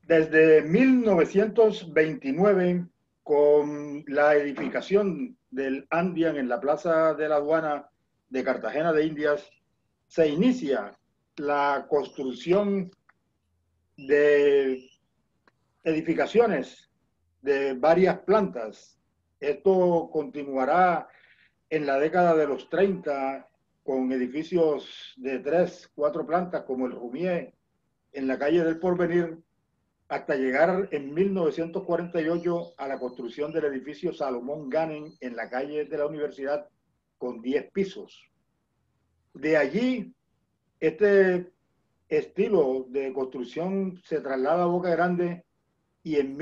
Desde 1929, con la edificación del Andean en la Plaza de la Aduana de Cartagena de Indias, se inicia la construcción de edificaciones de varias plantas. Esto continuará en la década de los 30 con edificios de 3, 4 plantas como el Rumier en la calle del Porvenir, hasta llegar en 1948 a la construcción del edificio Salomón Ganen en la calle de la Universidad con 10 pisos. De allí, este estilo de construcción se traslada a Boca Grande y en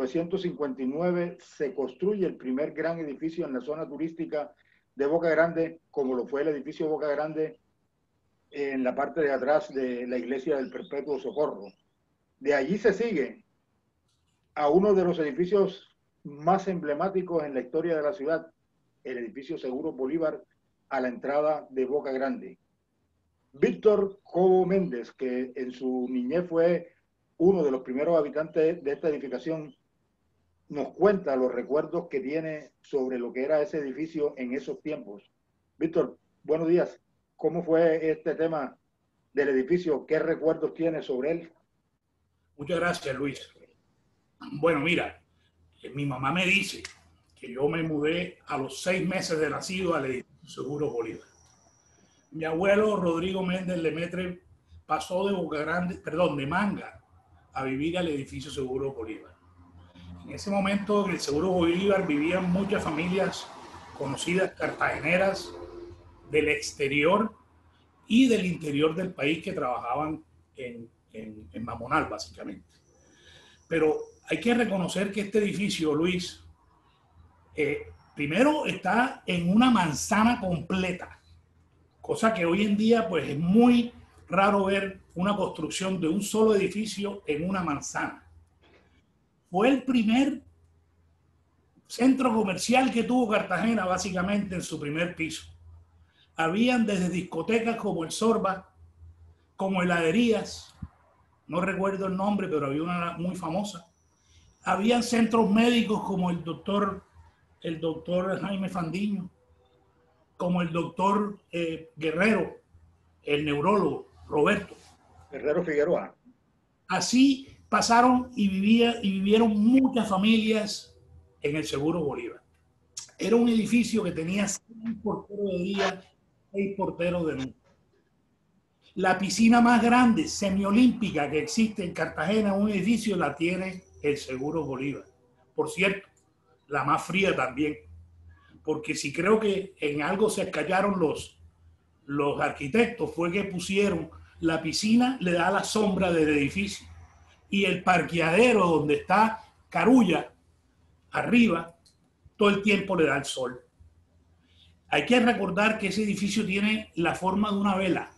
1959 se construye el primer gran edificio en la zona turística de Boca Grande, como lo fue el edificio Boca Grande en la parte de atrás de la iglesia del Perpetuo Socorro. De allí se sigue a uno de los edificios más emblemáticos en la historia de la ciudad, el edificio Seguro Bolívar, a la entrada de Boca Grande. Víctor Cobo Méndez, que en su niñez fue uno de los primeros habitantes de esta edificación, nos cuenta los recuerdos que tiene sobre lo que era ese edificio en esos tiempos. Víctor, buenos días. ¿Cómo fue este tema del edificio? ¿Qué recuerdos tiene sobre él? Muchas gracias, Luis. Bueno, mira, mi mamá me dice que yo me mudé a los 6 meses de nacido al edificio Seguro Bolívar. Mi abuelo Rodrigo Méndez Lemaitre pasó de Boca Grande, perdón, de Manga a vivir al edificio Seguro Bolívar. En ese momento en el Seguro Bolívar vivían muchas familias conocidas cartageneras del exterior y del interior del país que trabajaban en Mamonal, básicamente. Pero hay que reconocer que este edificio, Luis, primero está en una manzana completa, cosa que hoy en día pues es muy raro ver una construcción de un solo edificio en una manzana. Fue el primer centro comercial que tuvo Cartagena básicamente en su primer piso. Habían desde discotecas como el Sorba, como heladerías, no recuerdo el nombre, pero había una muy famosa. Habían centros médicos como el doctor Jaime Fandiño, como el doctor Guerrero, el neurólogo Roberto. Guerrero Figueroa. Así pasaron y vivieron muchas familias en el Seguro Bolívar. Era un edificio que tenía 6 porteros de día, 6 porteros de noche. La piscina más grande semiolímpica que existe en Cartagena, un edificio, la tiene el Seguro Bolívar. Por cierto, la más fría también, porque si creo que en algo se escallaron los arquitectos fue que pusieron la piscina, le da la sombra del edificio, y el parqueadero donde está Carulla, arriba, todo el tiempo le da el sol. Hay que recordar que ese edificio tiene la forma de una vela,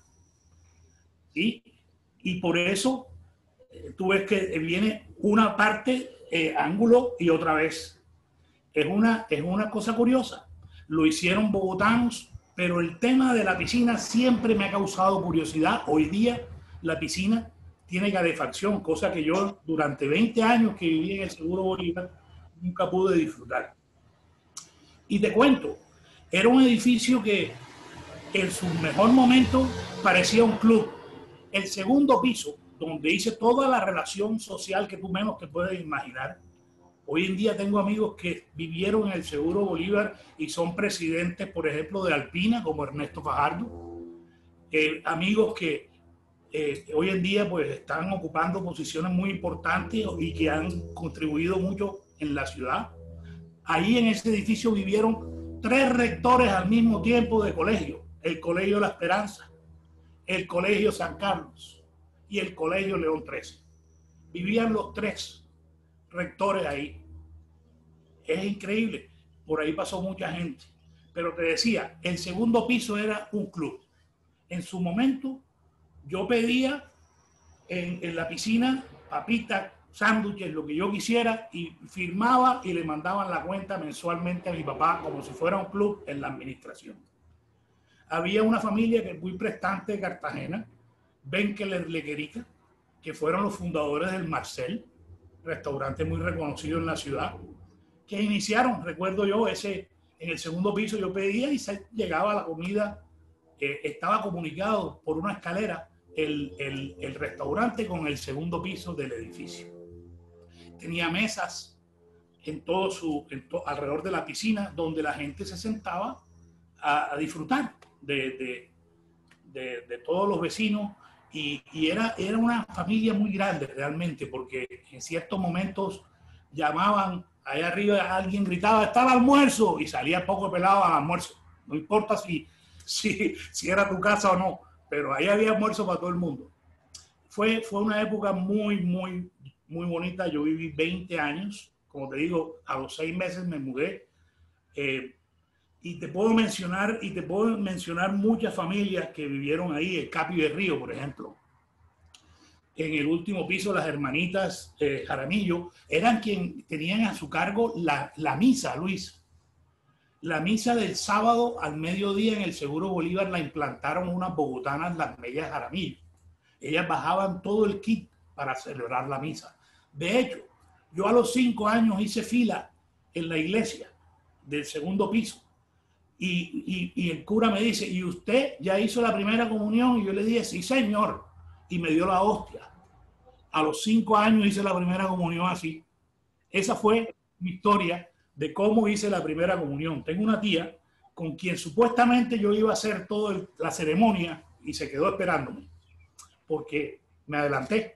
¿sí? Y por eso tú ves que viene una parte ángulo y otra vez. Es una cosa curiosa. Lo hicieron bogotanos, pero el tema de la piscina siempre me ha causado curiosidad. Hoy día la piscina tiene calefacción, cosa que yo durante 20 años que viví en el Seguro Bolívar nunca pude disfrutar. Y te cuento, era un edificio que en su mejor momento parecía un club. El segundo piso, donde hice toda la relación social que tú menos te puedes imaginar. Hoy en día tengo amigos que vivieron en el Seguro Bolívar y son presidentes, por ejemplo, de Alpina, como Ernesto Fajardo. Amigos que hoy en día pues están ocupando posiciones muy importantes y que han contribuido mucho en la ciudad. Ahí en ese edificio vivieron 3 rectores al mismo tiempo de colegio. El Colegio La Esperanza, el Colegio San Carlos y el Colegio León XIII. Vivían los 3 rectores ahí. Es increíble, por ahí pasó mucha gente. Pero te decía, el segundo piso era un club. En su momento, yo pedía en la piscina papitas, sándwiches, lo que yo quisiera, y firmaba y le mandaban la cuenta mensualmente a mi papá, como si fuera un club en la administración. Había una familia que es muy prestante de Cartagena, Benkeler Lequerica, que fueron los fundadores del Marcel, restaurante muy reconocido en la ciudad, que iniciaron, recuerdo yo, en el segundo piso yo pedía y llegaba la comida, estaba comunicado por una escalera el restaurante con el segundo piso del edificio. Tenía mesas alrededor de la piscina donde la gente se sentaba a disfrutar de todos los vecinos y era una familia muy grande realmente, porque en ciertos momentos llamaban allá arriba, alguien gritaba, está el almuerzo, y salía poco pelado al almuerzo. No importa si era tu casa o no, pero ahí había almuerzo para todo el mundo. Fue una época muy, muy, muy bonita. Yo viví 20 años. Como te digo, a los 6 meses me mudé. Y te puedo mencionar muchas familias que vivieron ahí. El Capi del Río, por ejemplo. En el último piso, las hermanitas Jaramillo eran quien tenían a su cargo la misa, Luis. La misa del sábado al mediodía en el Seguro Bolívar la implantaron unas bogotanas, las Mellas Jaramillo. Ellas bajaban todo el kit para celebrar la misa. De hecho, yo a los 5 años hice fila en la iglesia del segundo piso. Y el cura me dice, ¿y usted ya hizo la primera comunión? Y yo le dije, sí, señor. Y me dio la hostia. A los 5 años hice la primera comunión así. Esa fue mi historia de cómo hice la primera comunión. Tengo una tía con quien supuestamente yo iba a hacer toda la ceremonia y se quedó esperándome porque me adelanté.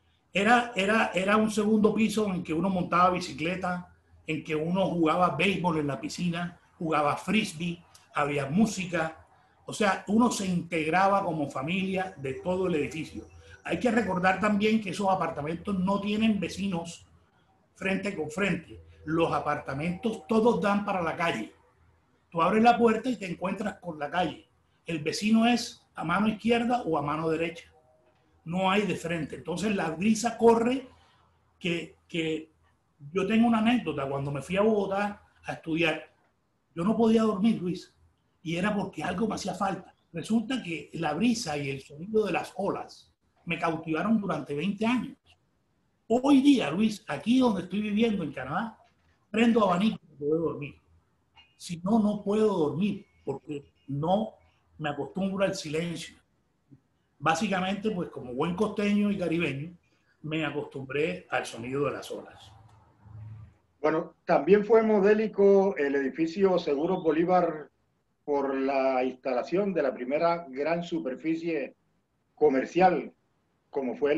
Era un segundo piso en que uno montaba bicicleta, en que uno jugaba béisbol en la piscina, jugaba frisbee, había música. O sea, uno se integraba como familia de todo el edificio. Hay que recordar también que esos apartamentos no tienen vecinos frente con frente. Los apartamentos todos dan para la calle. Tú abres la puerta y te encuentras con la calle. El vecino es a mano izquierda o a mano derecha. No hay de frente. Entonces la brisa corre que yo tengo una anécdota. Cuando me fui a Bogotá a estudiar, yo no podía dormir, Luis, y era porque algo me hacía falta. Resulta que la brisa y el sonido de las olas me cautivaron durante 20 años. Hoy día, Luis, aquí donde estoy viviendo en Canadá, prendo abanico y puedo dormir. Si no, no puedo dormir porque no me acostumbro al silencio. Básicamente, pues como buen costeño y caribeño, me acostumbré al sonido de las olas. Bueno, también fue modélico el edificio Seguros Bolívar por la instalación de la primera gran superficie comercial, como fue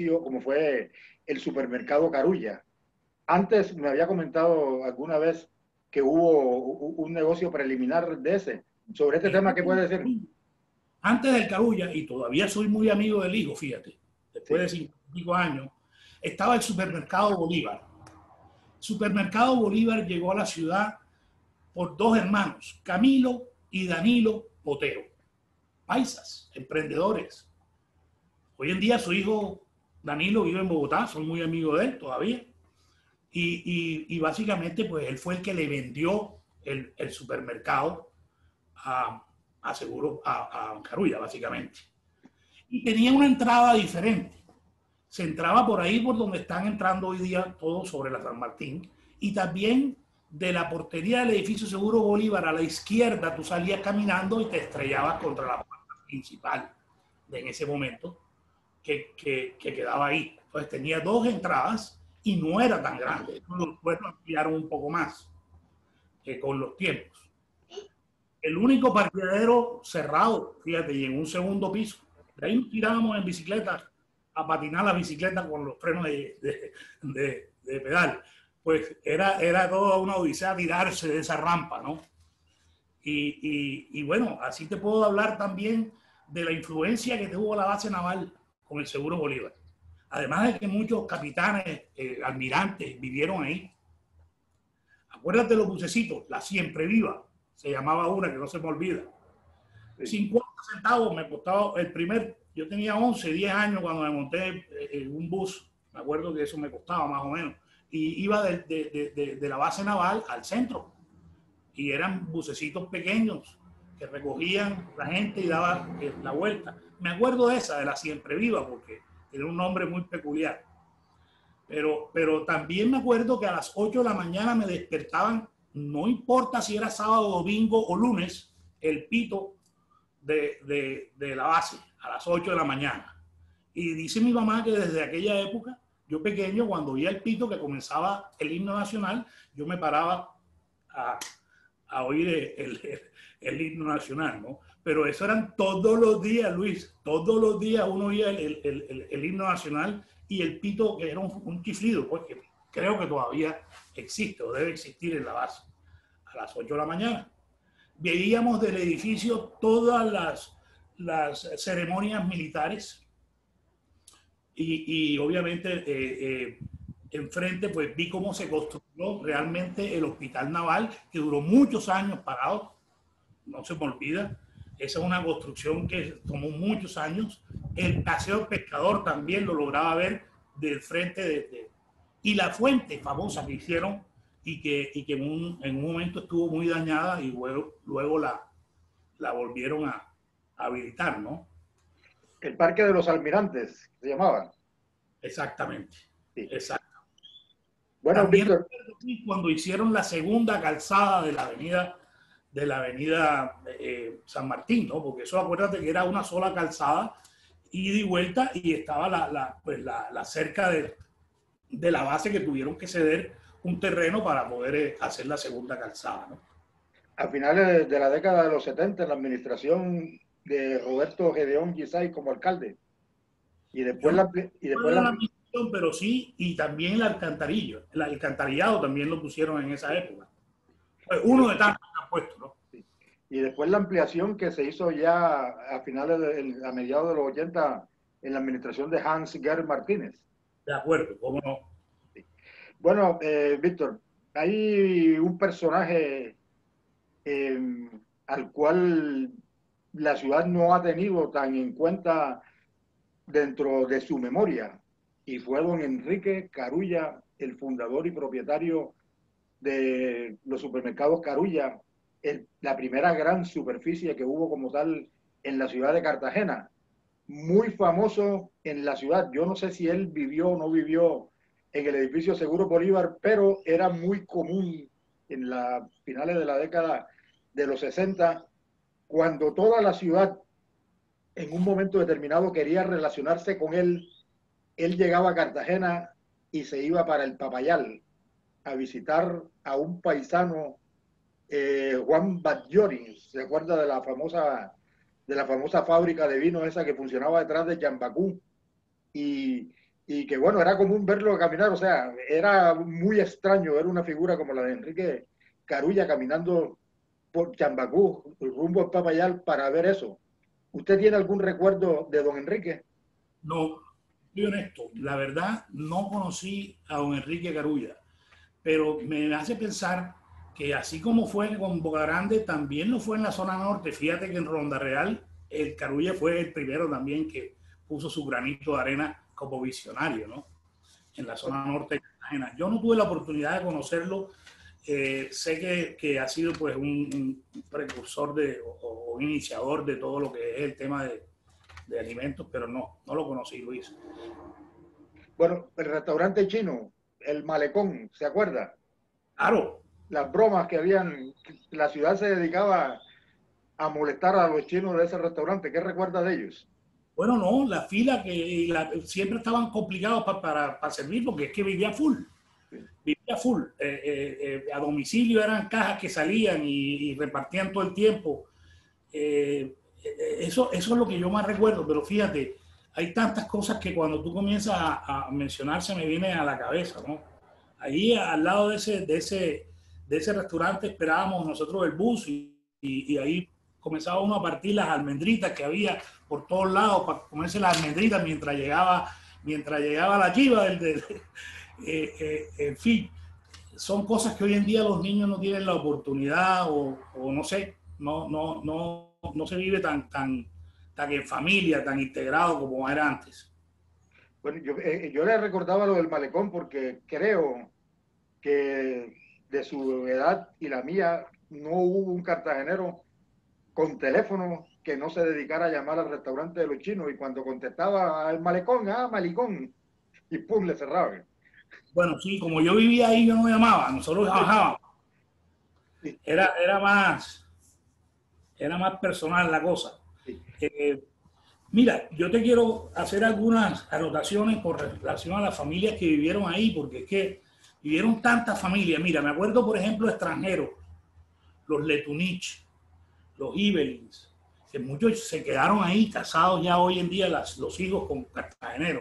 el supermercado Carulla. Antes me había comentado alguna vez que hubo un negocio preliminar de ese. Sobre este tema, ¿qué puede decir? Antes del Carulla, y todavía soy muy amigo del hijo, fíjate, después de 5 años, estaba el supermercado Bolívar. Supermercado Bolívar llegó a la ciudad por 2 hermanos, Camilo y Danilo Botero, paisas, emprendedores. Hoy en día su hijo Danilo vive en Bogotá, soy muy amigo de él todavía. Y básicamente pues él fue el que le vendió el supermercado a Carulla, básicamente. Y tenía una entrada diferente. Se entraba por ahí por donde están entrando hoy día todos sobre la San Martín, y también de la portería del edificio Seguro Bolívar a la izquierda tú salías caminando y te estrellabas contra la puerta principal en ese momento que quedaba ahí. Entonces tenía 2 entradas y no era tan grande. Después lo ampliaron un poco más con los tiempos. El único parqueadero cerrado, fíjate, y en un segundo piso. De ahí nos tirábamos en bicicleta a patinar la bicicleta con los frenos de pedal. Pues era toda una odisea tirarse de esa rampa, ¿no? Y bueno, así te puedo hablar también de la influencia que tuvo la base naval con el Seguro Bolívar. Además de que muchos capitanes, almirantes vivieron ahí. Acuérdate de los bucecitos, la Siempre Viva, se llamaba una que no se me olvida. 50 centavos me costaba el primer. Yo tenía 11, 10 años cuando me monté en un bus. Me acuerdo que eso me costaba más o menos. Y iba de la base naval al centro. Y eran bucecitos pequeños que recogían la gente y daban la vuelta. Me acuerdo de esa, de la Siempre Viva, porque tiene un nombre muy peculiar. Pero también me acuerdo que a las 8 de la mañana me despertaban, no importa si era sábado, domingo o lunes, el pito de la base a las 8 de la mañana. Y dice mi mamá que desde aquella época, yo pequeño, cuando oía el pito que comenzaba el himno nacional, yo me paraba a oír el himno nacional, ¿no? Pero eso eran todos los días, Luis, todos los días uno oía el himno nacional y el pito, que era un chiflido, pues que creo que todavía existe o debe existir en la base, a las 8 de la mañana. Veíamos del edificio todas las ceremonias militares y obviamente enfrente pues vi cómo se construyó realmente el hospital naval, que duró muchos años parado, no se me olvida. Esa es una construcción que tomó muchos años. El paseo pescador también lo lograba ver del frente y la fuente famosa que hicieron y que en un momento estuvo muy dañada y luego la volvieron a habilitar, ¿no? El Parque de los Almirantes, se llamaba. Exactamente, sí. Exacto. Bueno, También Víctor, cuando hicieron la segunda calzada de la avenida San Martín, ¿no? Porque eso, acuérdate que era una sola calzada, ida y vuelta, y estaba la cerca de la base, que tuvieron que ceder un terreno para poder hacer la segunda calzada, ¿no? a finales de la década de los 70, en la administración de Roberto Gedeón Guisay como alcalde, y Yo después no la, y después recuerdo la la, administración, pero sí, y también el alcantarillado también lo pusieron en esa época. Pues uno de tantos que han puesto, ¿no? y después la ampliación que se hizo ya a finales, a mediados de los 80 en la administración de Hans Gerd Martínez. De acuerdo, cómo no. Bueno, Víctor, hay un personaje eh, al cual la ciudad no ha tenido tan en cuenta dentro de su memoria, y fue don Enrique Carulla, el fundador y propietario de los supermercados Carulla, la primera gran superficie que hubo como tal en la ciudad de Cartagena. Muy famoso en la ciudad. Yo no sé si él vivió o no vivió en el edificio Seguro Bolívar, pero era muy común en las finales de la década de los 60, cuando toda la ciudad en un momento determinado quería relacionarse con él llegaba a Cartagena y se iba para el Papayal a visitar a un paisano, Juan Batllori. ¿Se acuerda de la famosa fábrica de vino esa que funcionaba detrás de Chambacú? Y que bueno, era común verlo caminar, o sea, era muy extraño ver una figura como la de Enrique Carulla caminando por Chambacú, rumbo al Papayal, para ver eso. ¿Usted tiene algún recuerdo de don Enrique? No, soy honesto, la verdad no conocí a don Enrique Carulla, pero me hace pensar que así como fue con Boca Grande, también lo fue en la zona norte. Fíjate que en Ronda Real el Carulla fue el primero también que puso su granito de arena como visionario, ¿no? En la zona norte de Cartagena. Yo no tuve la oportunidad de conocerlo. Sé que ha sido pues un precursor o iniciador de todo lo que es el tema de alimentos, pero no lo conocí, Luis. Bueno, el restaurante chino, el Malecón, ¿se acuerda? Claro. Las bromas que habían, la ciudad se dedicaba a molestar a los chinos de ese restaurante. ¿Qué recuerda de ellos? Bueno, no, la fila siempre estaban complicados para servir, porque es que vivía full. Vivía full. A domicilio eran cajas que salían y repartían todo el tiempo. Eso es lo que yo más recuerdo, pero fíjate, hay tantas cosas que cuando tú comienzas a mencionar se me viene a la cabeza, ¿no? Ahí al lado de ese restaurante esperábamos nosotros el bus y ahí comenzaba uno a partir las almendritas que había por todos lados para comerse las almendritas mientras llegaba la chiva en fin, son cosas que hoy en día los niños no tienen la oportunidad o no sé, no se vive tan en familia, tan integrado como era antes. Bueno, yo le recordaba lo del Malecón porque creo que de su edad y la mía no hubo un cartagenero con teléfono que no se dedicara a llamar al restaurante de los chinos, y cuando contestaba al malecón, ah, malicón, y pum, le cerraban. Bueno, sí, como yo vivía ahí, yo no llamaba, nosotros bajábamos. Sí, Era más personal la cosa. sí. Eh, Mira, yo te quiero hacer algunas anotaciones con relación a las familias que vivieron ahí, porque es que vivieron tantas familias. Mira, me acuerdo, por ejemplo, extranjeros, los Letunich, los Ibelins, que muchos se quedaron ahí casados ya hoy en día, los hijos con cartageneros.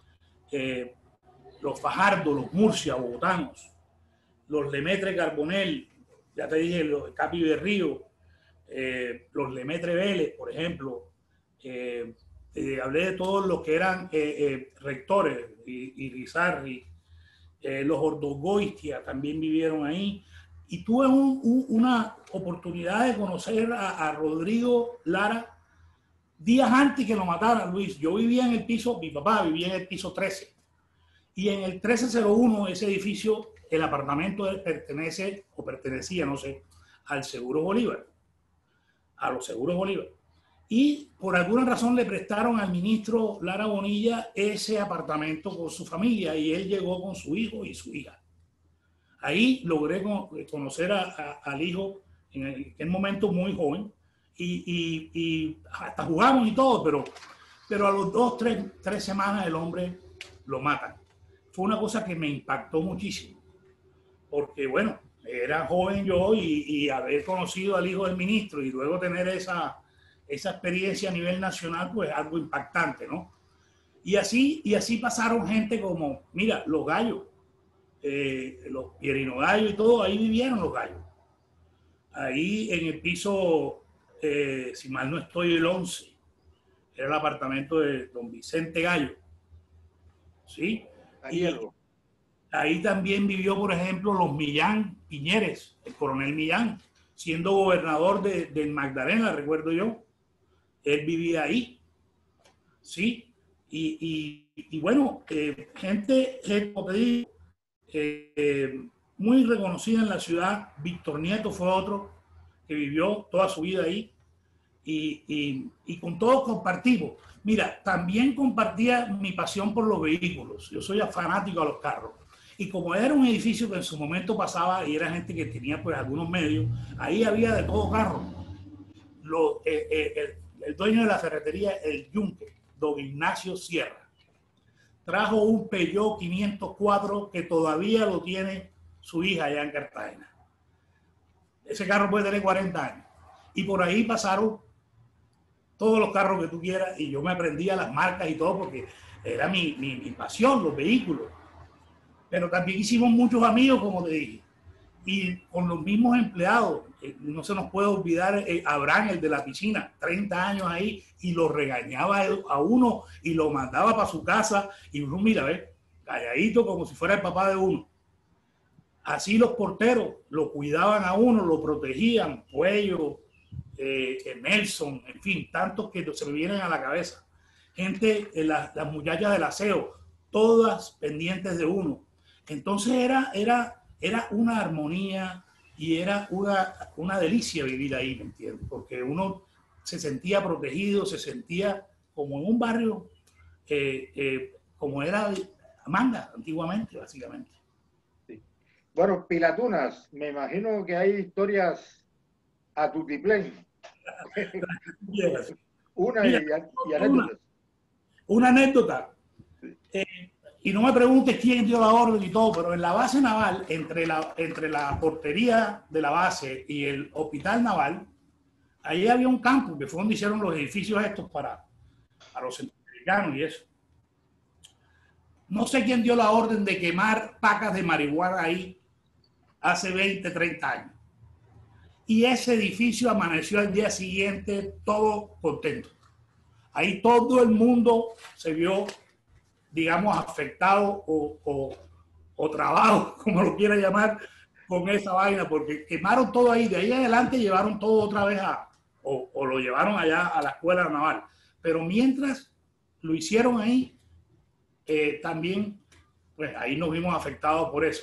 Los Fajardo, los Murcia, bogotanos, los Lemaitre Carbonell, ya te dije, los Capi de Río, los Lemaitre Vélez, por ejemplo. Hablé de todos los que eran rectores, y Rizarri, los Ordogoistia también vivieron ahí. Y tuve una oportunidad de conocer a Rodrigo Lara días antes que lo mataran, Luis. Yo vivía en el piso, mi papá vivía en el piso 13. Y en el 1301, ese edificio, el apartamento pertenece, o pertenecía, no sé, al Seguro Bolívar, a los Seguros Bolívar. Y por alguna razón le prestaron al ministro Lara Bonilla ese apartamento con su familia, y él llegó con su hijo y su hija. Ahí logré conocer al hijo en aquel momento muy joven, y hasta jugamos y todo, pero a los 2, 3 semanas el hombre lo matan. Fue una cosa que me impactó muchísimo, porque bueno, era joven yo, y haber conocido al hijo del ministro y luego tener esa experiencia a nivel nacional, pues algo impactante, ¿no? Y así pasaron gente como, mira, los Gallos, los Pierino Gallo y todo, ahí vivieron los Gallos. Ahí en el piso, si mal no estoy, el 11, era el apartamento de don Vicente Gallo, ¿sí? Y ahí también vivió, por ejemplo, los Millán Piñeres, el coronel Millán, siendo gobernador de Magdalena, recuerdo yo. Él vivía ahí, ¿sí? Y bueno, gente, como te digo, muy reconocida en la ciudad. Víctor Nieto fue otro que vivió toda su vida ahí, y con todos compartimos. Mira, también compartía mi pasión por los vehículos. Yo soy fanático a los carros. Y como era un edificio que en su momento pasaba y era gente que tenía pues algunos medios, ahí había de todo carro. El dueño de la ferretería, el Yunque, don Ignacio Sierra, trajo un Peugeot 504 que todavía lo tiene su hija allá en Cartagena. Ese carro puede tener 40 años. Y por ahí pasaron todos los carros que tú quieras, y yo me aprendía las marcas y todo porque era mi pasión, los vehículos. Pero también hicimos muchos amigos, como te dije, y con los mismos empleados. No se nos puede olvidar Abraham, el de la piscina, 30 años ahí, y lo regañaba a uno y lo mandaba para su casa, y uno, mira, ve, calladito como si fuera el papá de uno. Así los porteros lo cuidaban a uno, lo protegían, Cuello, Nelson, en fin, tantos que se me vienen a la cabeza. Gente, las muchachas del aseo, todas pendientes de uno. Entonces era una armonía, y era una delicia vivir ahí, ¿me entiendes? Porque uno se sentía protegido, se sentía como en un barrio, como era Manga antiguamente, básicamente. Sí. Bueno, Pilatunas, me imagino que hay historias a tutiplén. y anécdotas. Una anécdota. Sí. Y no me preguntes quién dio la orden y todo, pero en la base naval, entre la portería de la base y el hospital naval, ahí había un campo que fue donde hicieron los edificios estos para los centroamericanos y eso. No sé quién dio la orden de quemar pacas de marihuana ahí hace 20, 30 años. Y ese edificio amaneció al día siguiente todo contento. Ahí todo el mundo se vio, digamos, afectado o trabajo, como lo quiera llamar, con esa vaina, porque quemaron todo ahí. De ahí adelante llevaron todo otra vez o lo llevaron allá a la escuela naval. Pero mientras lo hicieron ahí, también, pues ahí nos vimos afectados por eso.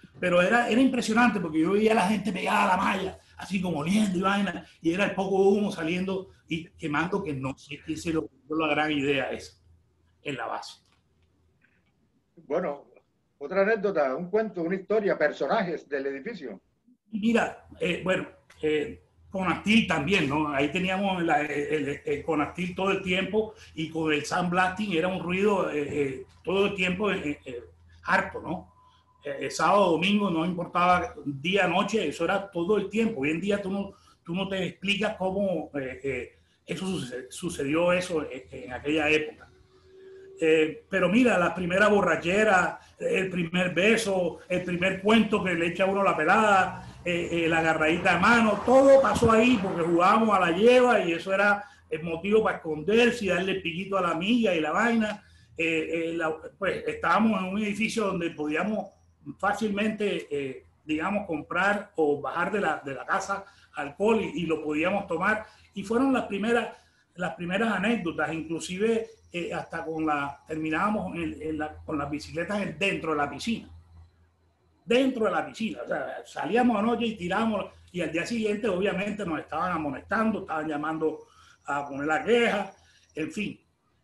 Pero era impresionante porque yo veía a la gente pegada a la malla, así como oliendo y vaina, y era el poco humo saliendo y quemando, que no sé qué se lo la gran idea esa en la base. Bueno, otra anécdota, un cuento, una historia, personajes del edificio. Mira, bueno, Conactil también, ¿no? Ahí teníamos el Conactil todo el tiempo y con el sandblasting era un ruido todo el tiempo harto, ¿no? Sábado, domingo, no importaba día, noche, eso era todo el tiempo. Hoy en día tú no te explicas cómo eso sucedió eso en aquella época. Pero mira, la primera borrachera, el primer beso, el primer cuento que le echa a uno la pelada, la agarradita de mano, todo pasó ahí porque jugábamos a la lleva y eso era el motivo para esconderse y darle el piquito a la amiga y la vaina. Pues estábamos en un edificio donde podíamos fácilmente, digamos, comprar o bajar de la casa alcohol y lo podíamos tomar. Y fueron las primeras anécdotas, inclusive hasta terminábamos con las bicicletas dentro de la piscina. Dentro de la piscina. O sea, salíamos anoche y tiramos, y al día siguiente obviamente nos estaban amonestando, estaban llamando a poner la queja, en fin.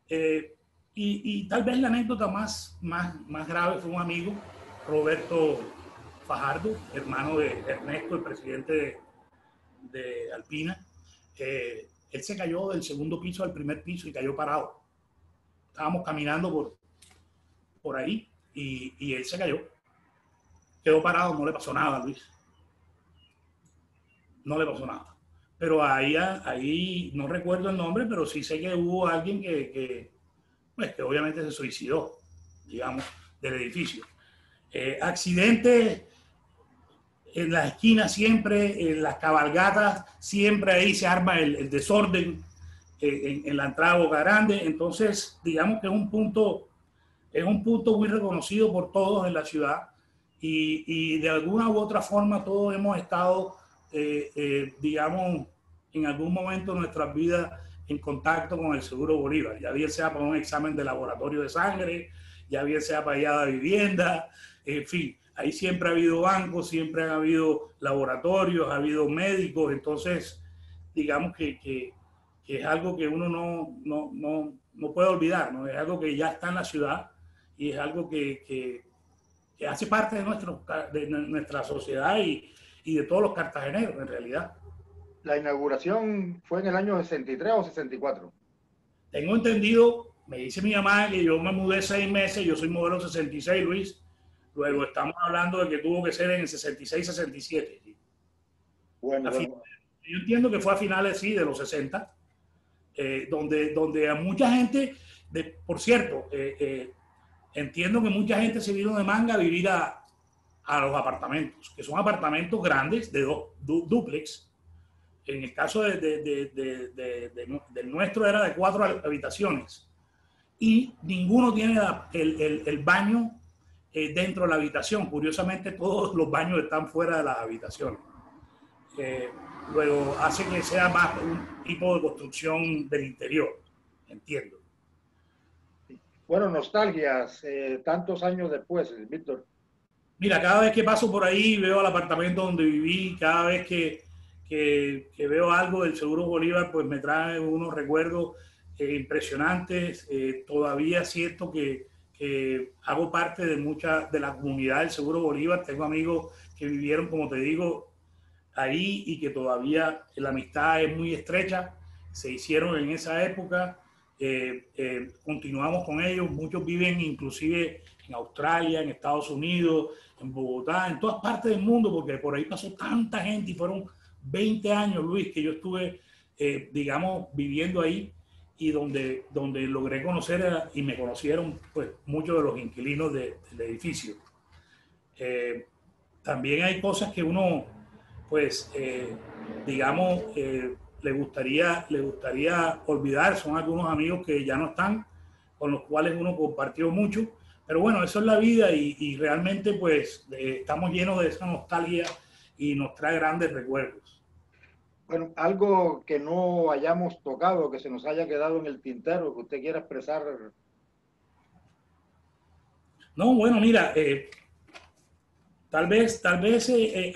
Y tal vez la anécdota más grave fue un amigo, Roberto Fajardo, hermano de Ernesto, el presidente de Alpina. Él se cayó del segundo piso al primer piso y cayó parado. Estábamos caminando por ahí y él se cayó. Quedó parado, no le pasó nada, Luis. No le pasó nada. Pero ahí no recuerdo el nombre, pero sí sé que hubo alguien que obviamente se suicidó, digamos, del edificio. Accidentes en las esquinas siempre, en las cabalgatas, siempre ahí se arma el desorden en la entrada de Boca Grande. Entonces, digamos que es un punto muy reconocido por todos en la ciudad y de alguna u otra forma todos hemos estado, digamos, en algún momento de nuestras vidas en contacto con el Seguro Bolívar, ya bien sea para un examen de laboratorio de sangre, ya bien sea para allá de vivienda, en fin. Ahí siempre ha habido bancos, siempre han habido laboratorios, ha habido médicos, entonces digamos que es algo que uno no puede olvidar, ¿no? Es algo que ya está en la ciudad y es algo que hace parte de nuestra sociedad y de todos los cartageneros en realidad. La inauguración fue en el año 63 o 64. Tengo entendido, me dice mi mamá que yo me mudé 6 meses, yo soy modelo 66, Luis. Luego estamos hablando de que tuvo que ser en el 66, 67. ¿Sí? Bueno. Yo entiendo que fue a finales, sí, de los 60, donde a mucha gente, por cierto, entiendo que mucha gente se vino de Manga a vivir a los apartamentos, que son apartamentos grandes de dúplex. En el caso del nuestro era de 4 habitaciones y ninguno tiene el baño dentro de la habitación. Curiosamente, todos los baños están fuera de las habitaciones. Luego hace que sea más un tipo de construcción del interior, entiendo. Bueno, nostalgias, tantos años después, Víctor. Mira, cada vez que paso por ahí veo el apartamento donde viví, cada vez que veo algo del Seguro Bolívar, pues me trae unos recuerdos impresionantes. Todavía siento que hago parte de la comunidad del Seguro Bolívar. Tengo amigos que vivieron, como te digo, ahí y que todavía la amistad es muy estrecha. Se hicieron en esa época. Continuamos con ellos. Muchos viven inclusive en Australia, en Estados Unidos, en Bogotá, en todas partes del mundo, porque por ahí pasó tanta gente y fueron 20 años, Luis, que yo estuve, digamos, viviendo ahí y donde logré conocer y me conocieron pues muchos de los inquilinos del edificio. También hay cosas que uno, pues, digamos, le gustaría olvidar. Son algunos amigos que ya no están, con los cuales uno compartió mucho. Pero bueno, eso es la vida y realmente pues estamos llenos de esa nostalgia y nos trae grandes recuerdos. Bueno, algo que no hayamos tocado, que se nos haya quedado en el tintero, que usted quiera expresar. No, bueno, mira, tal vez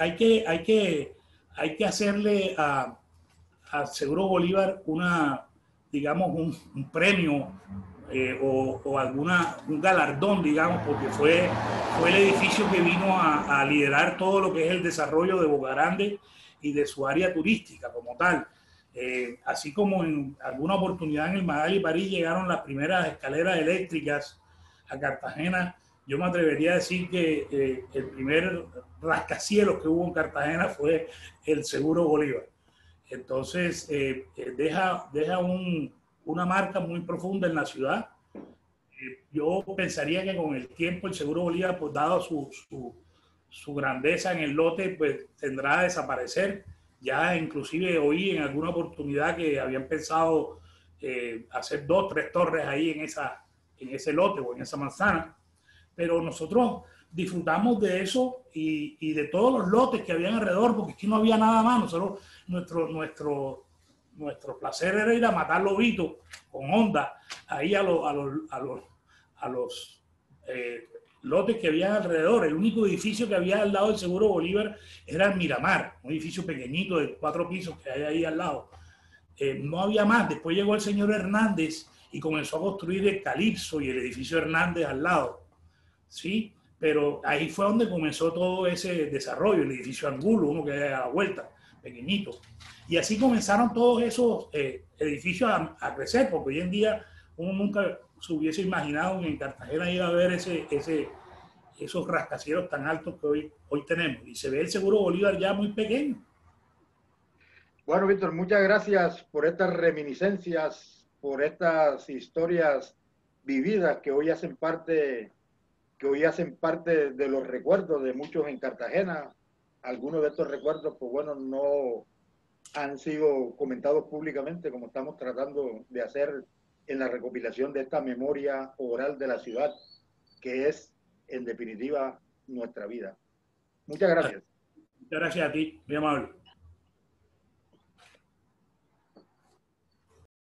hay que hacerle a Seguro Bolívar digamos, un premio o un galardón, digamos, porque fue el edificio que vino a liderar todo lo que es el desarrollo de Boca Grande y de su área turística como tal. Así como en alguna oportunidad en el Magali París llegaron las primeras escaleras eléctricas a Cartagena, yo me atrevería a decir que el primer rascacielos que hubo en Cartagena fue el Seguro Bolívar. Entonces, deja una marca muy profunda en la ciudad. Yo pensaría que con el tiempo el Seguro Bolívar, pues dado su grandeza en el lote, pues tendrá a desaparecer. Ya inclusive oí en alguna oportunidad que habían pensado hacer 2, 3 torres ahí en ese lote o en esa manzana. Pero nosotros disfrutamos de eso y de todos los lotes que habían alrededor, porque aquí no había nada más. Nosotros, nuestro placer era ir a matar lobitos con Honda ahí a los lotes que había alrededor. El único edificio que había al lado del Seguro Bolívar era el Miramar, un edificio pequeñito de 4 pisos que hay ahí al lado. No había más. Después llegó el señor Hernández y comenzó a construir el Calipso y el edificio Hernández al lado. ¿Sí? Pero ahí fue donde comenzó todo ese desarrollo, el edificio Angulo, uno que hay a la vuelta, pequeñito. Y así comenzaron todos esos edificios a crecer, porque hoy en día uno nunca se hubiese imaginado que en Cartagena iba a haber esos rascacielos tan altos que hoy tenemos. Y se ve el Seguro Bolívar ya muy pequeño. Bueno, Víctor, muchas gracias por estas reminiscencias, por estas historias vividas que hoy hacen parte de los recuerdos de muchos en Cartagena. Algunos de estos recuerdos, pues bueno, no han sido comentados públicamente como estamos tratando de hacer en la recopilación de esta memoria oral de la ciudad, que es, en definitiva, nuestra vida. Muchas gracias. Muchas gracias a ti, muy amable.